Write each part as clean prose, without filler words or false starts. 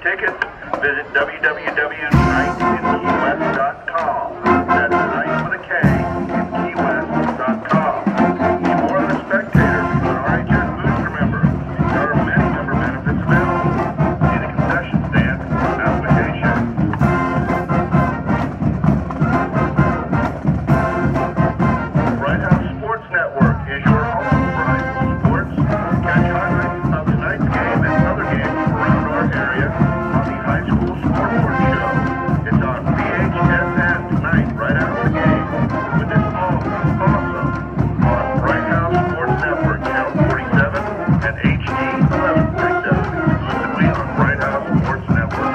tickets, visit www.nightinkeywest.com. That's night with a K in keywest.com. For more than a spectator, an RHS booster member. There are many member benefits available. See the concession stand for application. Bright House Sports Network is your home for high school sports. Catch highlights of tonight's game and other games around our area on the High School Scoreboard Show. It's on BHSN tonight, right after the game, with this awesome on Bright House Sports Network, Channel 47 and HD 1147, exclusively on Bright House Sports Network.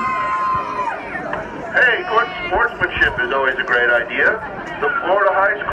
Hey, good sportsmanship is always a great idea. The Florida High School